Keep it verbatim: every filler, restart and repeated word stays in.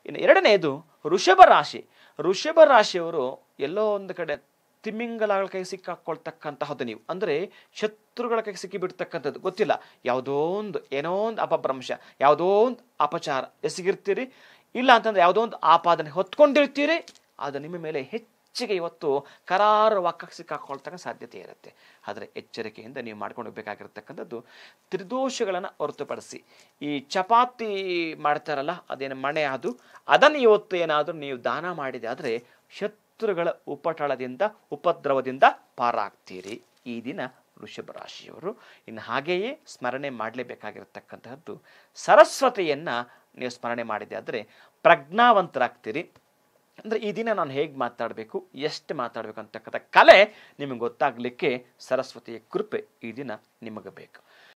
ಇನ್ನು ಎರಡನೆಯದು ವೃಷಭ ರಾಶಿ. ವೃಷಭ ರಾಶಿಯವರು ಎಲ್ಲೋ ಒಂದು ಕಡೆ ತಿಮಿಂಗಲಗಳ ಕೈ ಸಿಕ್ಕಾಕೊಳ್ತಕ್ಕಂತಹದ್ದು ನೀವು, ಅಂದರೆ ಶತ್ರುಗಳ ಕೈ ಸಿಕ್ಕಿ ಬಿಡ್ತಕ್ಕಂಥದ್ದು, ಗೊತ್ತಿಲ್ಲ ಯಾವುದೋ ಒಂದು ಏನೋ ಒಂದು ಅಪಭ್ರಂಶ, ಯಾವುದೋ ಒಂದು ಅಪಚಾರ ಎಸಗಿರ್ತೀರಿ, ಇಲ್ಲ ಅಂತಂದ್ರೆ ಯಾವುದೋ ಒಂದು ಆಪಾದನೆ ಹೊತ್ಕೊಂಡಿರ್ತೀರಿ, ಅದು ನಿಮ್ಮ ಮೇಲೆ ಹೆಚ್ಚಿಗೆ ಇವತ್ತು ಕರಾರವಾಕ್ಕ ಸಿಕ್ಕಾಕೊಳ್ತಕ್ಕ ಸಾಧ್ಯತೆ ಇರುತ್ತೆ. ಆದರೆ ಎಚ್ಚರಿಕೆಯಿಂದ ನೀವು ಮಾಡ್ಕೊಂಡು ಹೋಗ್ಬೇಕಾಗಿರ್ತಕ್ಕಂಥದ್ದು ತ್ರಿದೋಷಗಳನ್ನು ಹೊರತುಪಡಿಸಿ ಈ ಚಪಾತಿ ಮಾಡ್ತಾರಲ್ಲ, ಅದೇನು ಮಣೆ, ಅದು ಅದನ್ನು ಇವತ್ತು ಏನಾದರೂ ನೀವು ದಾನ ಮಾಡಿದೆ ಆದರೆ ಶತ್ರುಗಳ ಉಪಟಳದಿಂದ ಉಪದ್ರವದಿಂದ ಪಾರಾಗ್ತೀರಿ ಈ ದಿನ ವೃಷಭ ರಾಶಿಯವರು. ಇನ್ನು ಹಾಗೆಯೇ ಸ್ಮರಣೆ ಮಾಡಲೇಬೇಕಾಗಿರತಕ್ಕಂತಹದ್ದು ಸರಸ್ವತಿಯನ್ನು ನೀವು ಸ್ಮರಣೆ ಮಾಡಿದೆ ಆದರೆ ಪ್ರಜ್ಞಾವಂತರಾಗ್ತೀರಿ. ಅಂದರೆ ಈ ದಿನ ನಾನು ಹೇಗೆ ಮಾತಾಡಬೇಕು, ಎಷ್ಟು ಮಾತಾಡಬೇಕು ಅಂತಕ್ಕಂಥ ಕಲೆ ನಿಮಗೆ ಗೊತ್ತಾಗಲಿಕ್ಕೆ ಸರಸ್ವತಿಯ ಕೃಪೆ ಈ ದಿನ ನಿಮಗೆ ಬೇಕು.